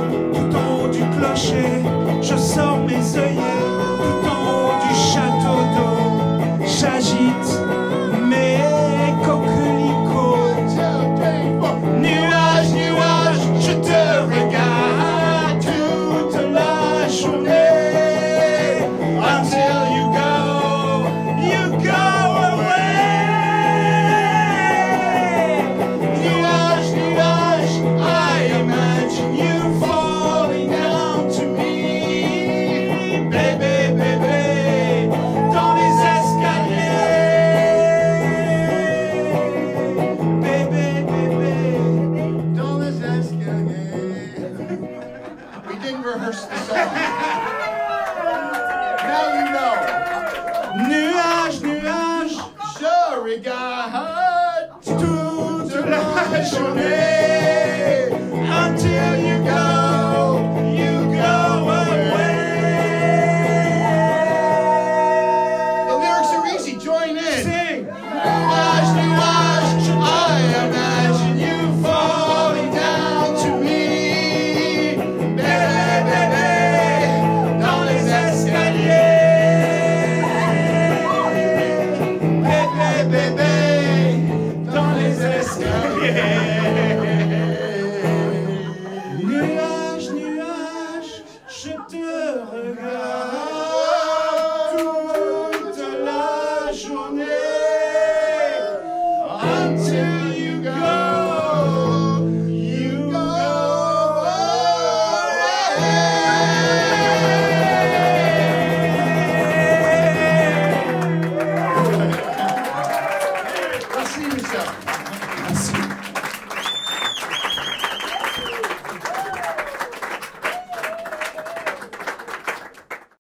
tout en haut du clocher, je sors mes œillets, tout en haut du château d'eau, j'agite mes coquelicots. Nuage, nuage, je te regarde toute la journée. Until you go away. Nuage, nuage, I imagine you falling down to me. Baby, baby, dans les escaliers. Baby, baby, dans les escaliers. We didn't rehearse the song. Now you know. Nuage, nuage, Je regarde toute la journée. until you go away. The lyrics are easy. Join in. Sing. Nuage, nuage, I imagine you falling down to me. Bébé, bébé, dans les escaliers. Bébé, bébé, dans les escaliers. Nuage, nuage, je te regarde toute la journée. Until